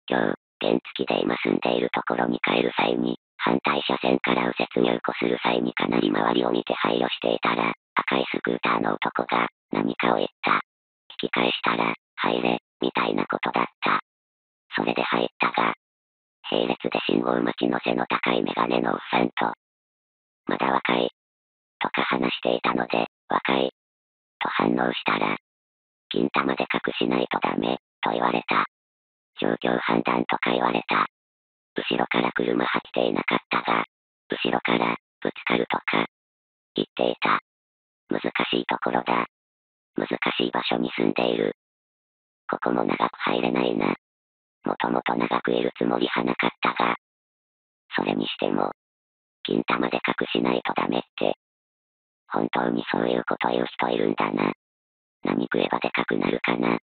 今日、原付で今住んでいるところに帰る際に、反対車線から右折入庫する際にかなり周りを見て配慮していたら、赤いスクーターの男が何かを言った。引き返したら、入れ、みたいなことだった。それで入ったが、並列で信号待ちの背の高いメガネのおっさんと、まだ若い、とか話していたので、若い、と反応したら、金玉で隠しないとダメ、と言われた。状況判断とか言われた。後ろから車走っていなかったが、後ろからぶつかるとか言っていた。難しいところだ。難しい場所に住んでいる。ここも長く入れないな。もともと長くいるつもりはなかったが、それにしても、金玉で隠しないとダメって、本当にそういうこと言う人いるんだな。何食えばでかくなるかな。